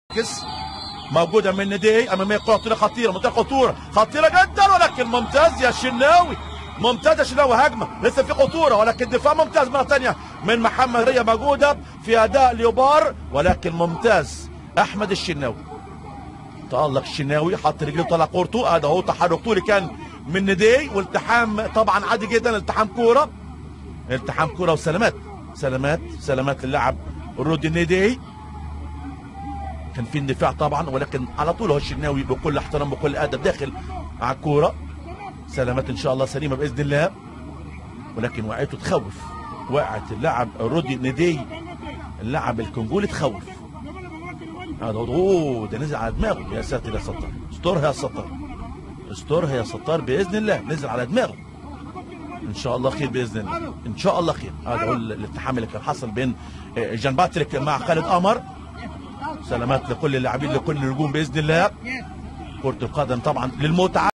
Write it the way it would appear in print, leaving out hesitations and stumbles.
موجوده من ندي اماميه، كره خطيره، منطقه خطيره جدا، ولكن ممتاز يا شناوي، ممتاز يا شناوي، هجمه لسه في خطوره، ولكن دفاع ممتاز مره ثانيه من محمد ريا، موجوده في اداء ليوبار، ولكن ممتاز احمد الشناوي. تألق الشناوي، حط رجليه وطلع كورته، هذا هو تحرك طولي كان من ندي، والتحام طبعا عادي جدا، التحام كوره وسلامات سلامات للاعب رودي ندي. كان في اندفاع طبعا، ولكن على طول هو الشناوي بكل احترام بكل ادب داخل على الكوره. سلامات ان شاء الله سليمه باذن الله، ولكن وقعته تخوف، وقعت اللاعب رودي ندي اللاعب الكونغولي تخوف. هذا ده نزل على دماغه، يا ساتر يا ستار، استرها يا ستار، استرها يا ستار باذن الله، نزل على دماغه. ان شاء الله خير باذن الله، ان شاء الله خير. هذا هو الالتحام اللي كان حصل بين جان باتريك مع خالد قمر. سلامات لكل اللاعبين لكل النجوم باذن الله. كرة القدم طبعا للمتعة.